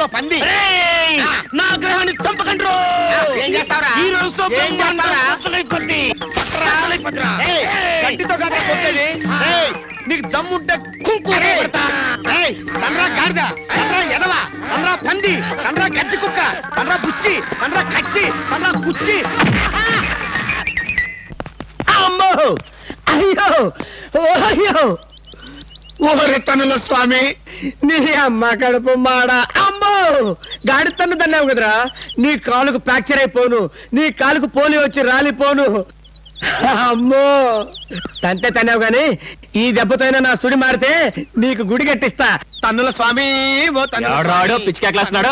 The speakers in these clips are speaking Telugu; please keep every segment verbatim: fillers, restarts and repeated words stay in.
గ్రహంలో పంది. నా గ్రహాన్ని చంపకండి. ఏం చేస్తావురా? ఈ రోజుతో గట్టితో కాదా కొట్టేది? నీకు దమ్ముంటే కుంకురా గాడిద, తండ్రా ఎదవ, తండ్రా పంది, తండ్రా గజ్జి కుక్క, తండ్రా బుచ్చి, తండ్రా కచ్చి, తండ్రా కుచ్చి. అమ్మో అయ్యో అయ్యో ఓరే తనుల స్వామి, నీ అమ్మ కడుపు మాడ. అమ్మో గాడి తన్ను తన్నావు కదరా, నీ కాలుకు ఫ్రాక్చర్ అయిపోను, నీ కాలుకు పోలియో వచ్చి రాలిపోను. అమ్మో తంతే తన్నావు గాని ఈ దెబ్బతోనే నా సుడి మారితే నీకు గుడి కట్టిస్తా. తన్నుల స్వామి పిచ్చికేస్తున్నాడు.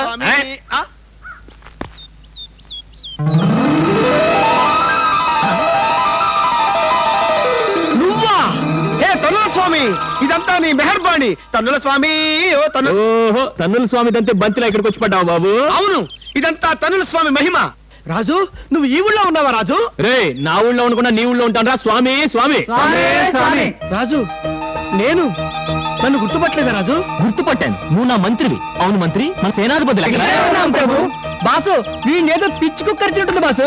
నువ్వా? హే తన్నుల స్వామి, ఇదంతా నీ మెహర్బాణి. తన్నుల స్వామి ఓ తన్ను. ఓహో తన్నుల స్వామి దంతే బంతిలో ఇక్కడికి వచ్చి పడ్డావు బాబు. అవును, ఇదంతా తన్నుల స్వామి మహిమ. రాజు నువ్వు ఈ ఊళ్ళో ఉన్నావా రాజు? రే నా ఊళ్ళో ఉండకుండా నీ ఊళ్ళో ఉంటానరా స్వామి. స్వామి రాజు నేను నన్ను గుర్తుపట్టలేదా రాజు? గుర్తుపట్టాను, నువ్వు నా మంత్రివి. అవును మంత్రి, మన సేనాధిపతి ప్రభు. బాసు వీణేదో పిచ్చి కుక్కరిచినట్టుంది బాసు.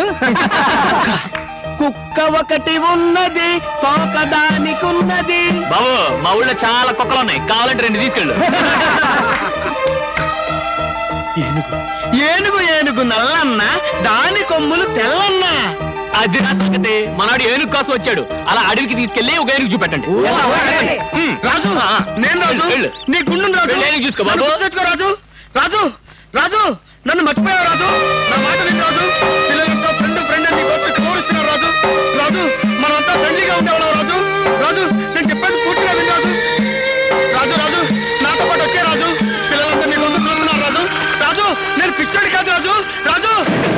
కుక్క ఒకటి ఉన్నది, తోక దానికి ఉన్నది. బాబు మా ఊళ్ళో చాలా కుక్కలు ఉన్నాయి, కావాలంటే రెండు తీసుకెళ్ళు. ఏనుగు ఏనుగు ఏనుగు నల్లన్న, దాని కొమ్ములు తెల్లన్న. అది నా సంగతి. మనాడు ఏనుగు కోసం వచ్చాడు, అలా అడవికి తీసుకెళ్లి ఒక ఏనుగు చూపెట్టండి. రాజు నేను రాజు, నీ గుండు రాజు. ఏనుగు చూసుకో బాబు. తెచ్చుకో రాజు. రాజు రాజు నన్ను మర్చిపోయావు రాజు, నా మాట విను రాజు. పిల్లలంతా ఫ్రెండ్ ఫ్రెండ్ అని కోసం గౌరవిస్తున్నారు రాజు. రాజు మనమంతా ఫ్రెండ్లీగా ఉండేవాళ్ళం రాజు. రాజు నేను చెప్పేది పూర్తిగా విను రాజు. రాజు రాజు నాతో పాటు వచ్చే రాజు. పిల్లలంతా నీ కోసం చూస్తున్నారు రాజు. రాజు నేను పిచ్చాడు కాదు రాజు. రాజు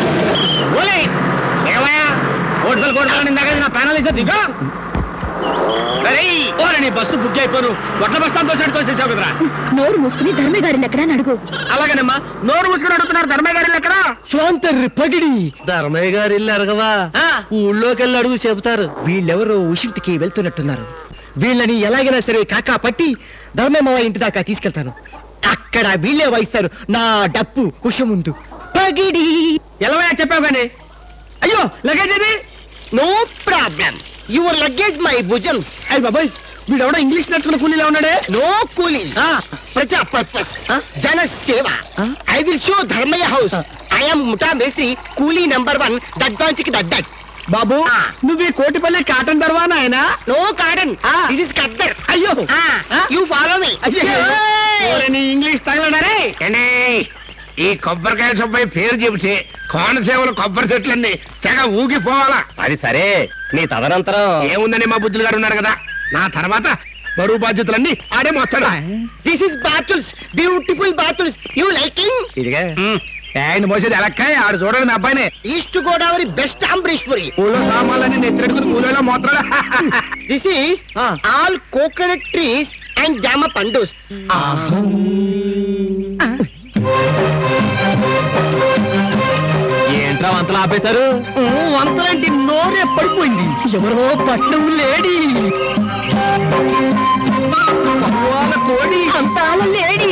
నీ బస్సు బుక్ అయిపోను, వడ్ల బస్తాంతో తోసేసావు కదరా. నోరు మూసుకుని ధర్మయ్య గారిని ఎక్కడా అడుగు. అలాగేనమ్మా, నోరు మూసుకుని అడుగుతున్నారు ధర్మయ్య గారి ఎక్కడా. స్వాంతర్రి పగిడి ధర్మయ్య గారి ఇల్లు అడగవా? ఊళ్ళోకి వెళ్ళి అడుగు చెబుతారు. వీళ్ళెవరో ఉషింటికి వెళ్తున్నట్టున్నారు. వీళ్ళని ఎలాగైనా సరే కాకా పట్టి ధర్మయ్య ఇంటి దాకా తీసుకెళ్తాను. అక్కడ వీళ్ళే వాయిస్తారు నా డప్పు ఉష ముందు. పగిడి ఎలవయా చెప్పావు గానీ. అయ్యో లగేజ్ ఇది. No problem, your luggage my భుజమ్స్. అయ్యి బాబాయ్ వీడెవడో ఇంగ్లీష్ నేర్చుకున్న కూలీలా ఉన్నాడే. నో కూలీ, ప్రజా పర్పస్, జన సేవ. I will show Dharmayya house. I'm ముఠా మేస్త్రి, కూలీ నంబర్ వన్, దడ్బాంచికి దడ్డట్. బాబు నువ్వు ఈ కోటిపల్లి కాటన్ దర్వానా ఆయన? నో కాటన్, దిస్ ఇస్ కద్దర్. అయ్యో యు ఫాలో మీ. నీ ఇంగ్లీష్ తగలడారే. ఈ కొబ్బరికాయ సుబ్బయ్య పేరు చెబితే కోనసీమలు కొబ్బరి చెట్లన్నీ తెగ ఊగిపోవాలా. అది సరే, నీ తదనంతరం ఏముందని మా బుద్ధులు గారు ఉన్నారు కదా, నా తర్వాత బరువు బాధ్యతలన్నీ ఆడే మొత్తాడు. దిస్ ఇస్ బాతుల్స్, బ్యూటిఫుల్ బాతుల్స్. You liking? ఇదిగా ఆయన మోసేది ఎలక్కాయ, ఆడు చూడండి మీ అబ్బాయిని. East Godavari best Ambarishpuri. ఊళ్ళో సామాన్లన్నీ నెత్తెట్టుకుని కూలీలో మోత్రాడు. This is all coconut trees and జామ పండుస్. ఏంట్రా వంతలు ఆపేశారు? వంతలంటే నోరే పడిపోయింది. ఎవరో పట్నం లేడీ, పర్వాల కోడి, అంతాల లేడీ,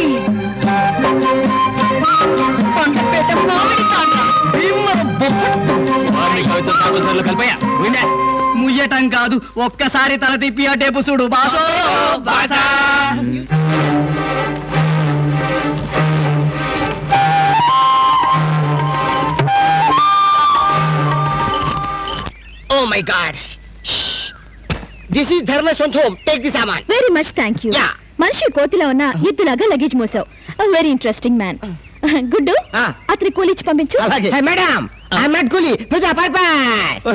పండపేట మామిడి కాడ, భీమర బొప్పట్టు. కలిపోయా ముయ్యటం కాదు, ఒక్కసారి తల తిప్పి ఆ టేపు చూడు బాసో బాసా. Oh my God! This is Dharma's home. Take this saman. Very much thank you. Yeah. మనిషి కోతిలో ఉన్న ఎద్దులాగా లగేజ్ మోసావు. Very interesting man. గుడ్డు అతని కూలిచ్చి పంపించు. మేడం ప్రజా పర్పస్.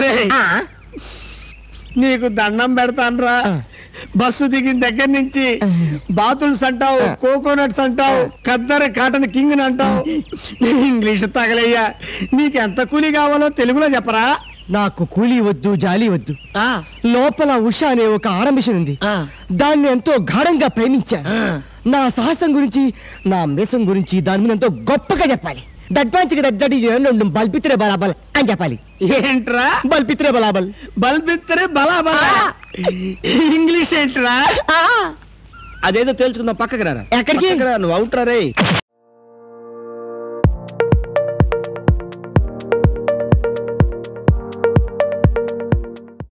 నీకు దండం పెడతాన్రా. బస్సు దిగిన దగ్గర నుంచి బాతుల్స్ అంటావు, కోకోనట్స్ అంటావు, కద్దర కాటన్ కింగ్ అంటావు. ఇంగ్లీష్ తగలయ్యా. నీకెంత కూలీ కావాలో తెలుగులో చెప్పరా. నాకు కూలీ వద్దు, జాలి వద్దు. లోపల ఉష అనే ఒక ఆరంభిషన్ ఉంది. దాన్ని ఎంతో గాఢంగా ప్రేమించా. నా సాహసం గురించి, నా మేసం గురించి దాని మీద ఎంతో గొప్పగా చెప్పాలి. దడ్బాంచికి దడ్డడి బల్పిత్రే బలాబల్ అని చెప్పాలి. ఏంట్రా బల్పిత్రే బలాబల్? బల్పిత్రే బలాబల్ ఇంగ్లీష్ ఏంట్రా? అదేదో తేల్చుకుందాం, పక్కకి రారా. ఎక్కడికి? నువ్వు అవుట్రా రే.